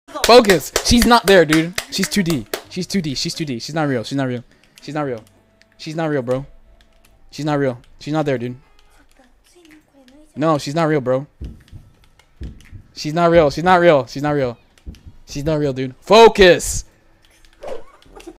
Focus. She's not there, dude. She's 2D. She's 2D. She's 2D. She's not real. She's not real. She's not real. She's not real, bro. She's not real. She's not there, dude. No, she's not real, bro. She's not real. She's not real. She's not real. She's not real, dude. Focus.